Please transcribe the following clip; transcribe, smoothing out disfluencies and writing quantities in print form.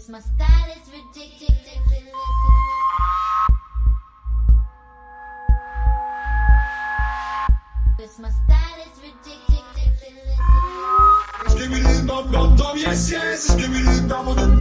My style is ridiculous. My style is ridiculous. Skibidi bop bop bop, yes yes. Skibidi bop bop.